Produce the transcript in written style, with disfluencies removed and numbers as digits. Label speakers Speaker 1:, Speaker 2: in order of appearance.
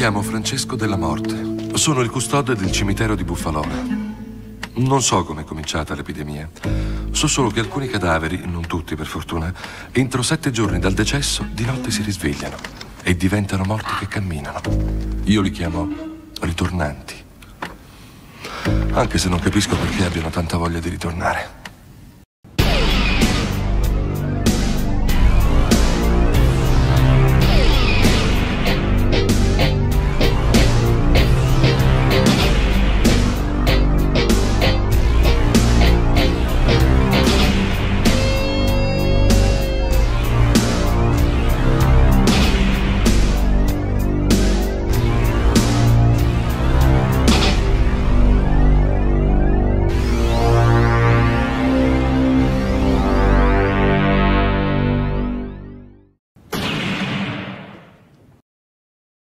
Speaker 1: chiamo Francesco DellaMorte. Sono il custode del cimitero di Buffalora. Non so come è cominciata l'epidemia. So solo che alcuni cadaveri, non tutti per fortuna, entro 7 giorni dal decesso di notte si risvegliano e diventano morti che camminano. Io li chiamo ritornanti. Anche se non capisco perché abbiano tanta voglia di ritornare.